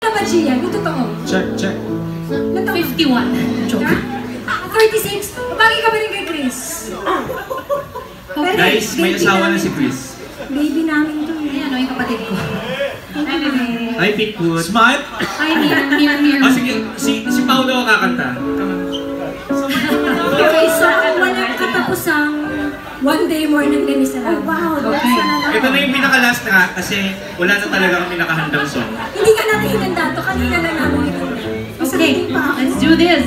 naman Gian, yung totoo. Check. 51. Joke. 36. Bagay ka ba rin kay Cris? Guys, may asawa na si Cris. Baby namin to. Ayan, yung kapatid ko. Hi, Bigfoot. Smart? Hi, Mir. Oh, sige, si Paolo ang kakanta. Okay, so walang katapusang one day more ng Ganisa lang. Oh, wow. Okay. Ito na yung pinaka-last na kasi wala na talaga kami nakahandang song. Hindi ka natin hinanda to. Kanina lang namin hinanda. Okay, let's do this.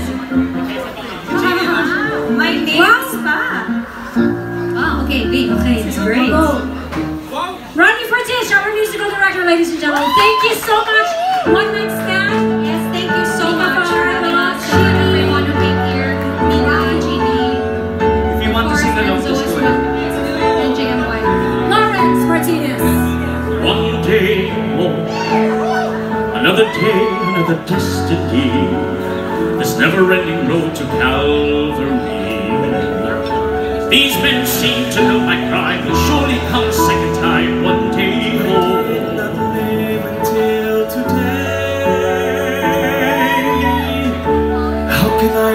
My name is Pa. Oh, okay, wait. Okay, it's great. Ronnie Fortis, our musical director, ladies and gentlemen. Thank you so much. One night stand. Yes, thank you so much. Everyone who came here. Mila, Jeannie. If you want to sing along, just do it. And JMY. Lawrence Martinez. One day more, another day, another destiny. This never-ending road to Calvary. These men seem to know my cry will surely come a second time one day more. Not live until today. How can I